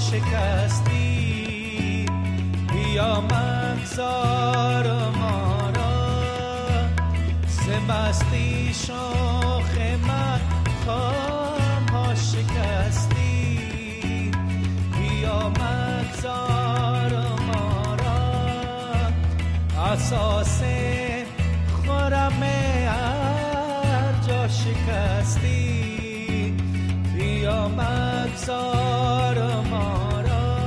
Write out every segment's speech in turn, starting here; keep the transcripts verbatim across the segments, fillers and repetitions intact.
شکستی، بیا مگذار ما را سبستی شاخ من خام ها شکستی، بیا مگذار ما را اساس خرم هر جا شکستی، بیا مگذار ما را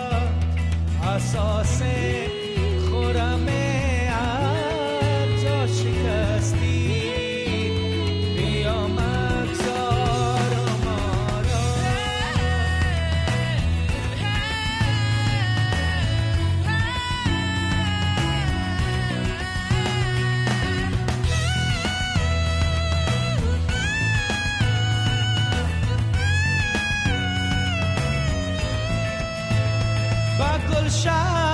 اساس خرم هر جا شکستی، بیا مگذار ما را. با گلشن